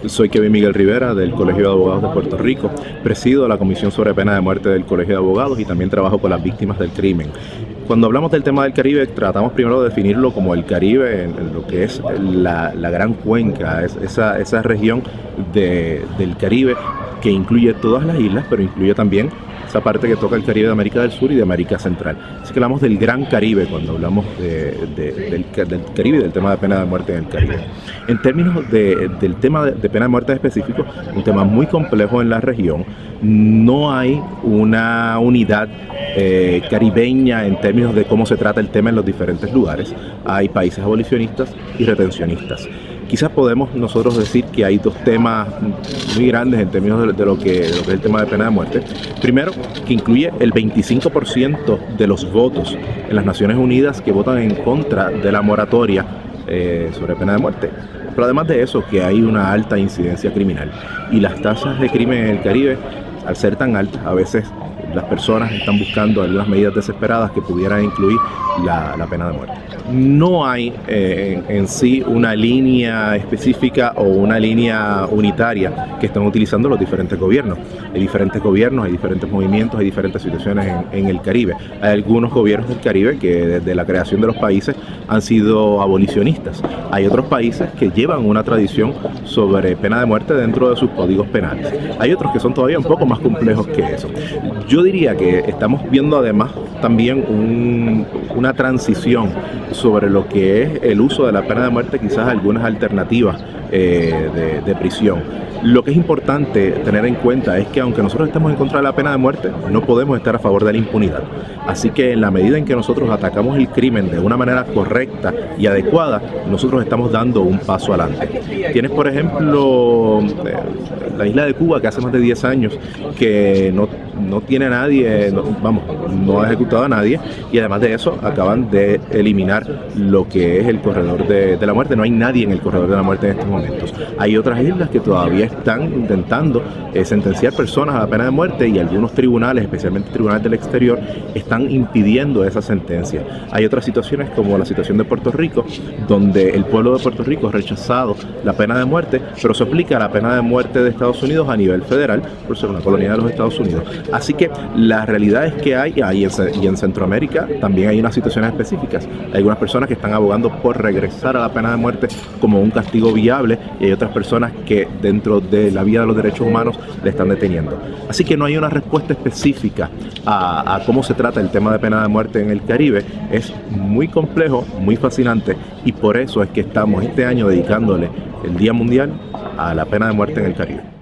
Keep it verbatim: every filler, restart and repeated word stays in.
Soy Kevin Miguel Rivera del Colegio de Abogados de Puerto Rico, presido la Comisión sobre Pena de Muerte del Colegio de Abogados y también trabajo con las víctimas del crimen. Cuando hablamos del tema del Caribe, tratamos primero de definirlo como el Caribe, en, en lo que es la, la gran cuenca, es, esa, esa región de, del Caribe que incluye todas las islas, pero incluye también esa parte que toca el Caribe de América del Sur y de América Central. Así que hablamos del Gran Caribe cuando hablamos de, de, del, del Caribe y del tema de pena de muerte en el Caribe. En términos de, del tema de, de pena de muerte específico, un tema muy complejo en la región. No hay una unidad eh, caribeña en términos de cómo se trata el tema en los diferentes lugares. Hay países abolicionistas y retencionistas. Quizás podemos nosotros decir que hay dos temas muy grandes en términos de, de, lo que, de lo que es el tema de pena de muerte. Primero, que incluye el veinticinco por ciento de los votos en las Naciones Unidas que votan en contra de la moratoria eh, sobre pena de muerte. Pero además de eso, que hay una alta incidencia criminal. Y las tasas de crimen en el Caribe, al ser tan altas, a veces las personas están buscando algunas medidas desesperadas que pudieran incluir la, la pena de muerte. No hay eh, en, en sí una línea específica o una línea unitaria que están utilizando los diferentes gobiernos. Hay diferentes gobiernos, hay diferentes movimientos, hay diferentes situaciones en, en el Caribe. Hay algunos gobiernos del Caribe que desde la creación de los países han sido abolicionistas. Hay otros países que llevan una tradición sobre pena de muerte dentro de sus códigos penales. Hay otros que son todavía un poco más complejos que eso. Yo diría que estamos viendo además también un, una transición sobre lo que es el uso de la pena de muerte, quizás algunas alternativas eh, de, de prisión. Lo que es importante tener en cuenta es que aunque nosotros estemos en contra de la pena de muerte, no podemos estar a favor de la impunidad. Así que en la medida en que nosotros atacamos el crimen de una manera correcta y adecuada, nosotros estamos dando un paso adelante. Tienes, por ejemplo, la isla de Cuba, que hace más de diez años que no, no tiene a nadie, no, vamos, no ha ejecutado a nadie, y además de eso acaban de eliminar lo que es el corredor de, de la muerte. No hay nadie en el corredor de la muerte en estos momentos. Hay otras islas que todavía están intentando eh, sentenciar personas a la pena de muerte, y algunos tribunales, especialmente tribunales del exterior, están impidiendo esa sentencia. Hay otras situaciones como la situación de Puerto Rico, donde el pueblo de Puerto Rico ha rechazado la pena de muerte, pero se aplica la pena de muerte de Estados Unidos a nivel federal por ser una colonia de los Estados Unidos. Así que la realidad es que hay, hay y en Centroamérica también hay unas situaciones específicas. Hay algunas personas que están abogando por regresar a la pena de muerte como un castigo viable, y hay otras personas que dentro de la vía de los derechos humanos le están deteniendo. Así que no hay una respuesta específica a, a cómo se trata el tema de pena de muerte en el Caribe. Es muy complejo, muy fascinante, y por eso es que estamos este año dedicándole el Día Mundial a la pena de muerte en el Caribe.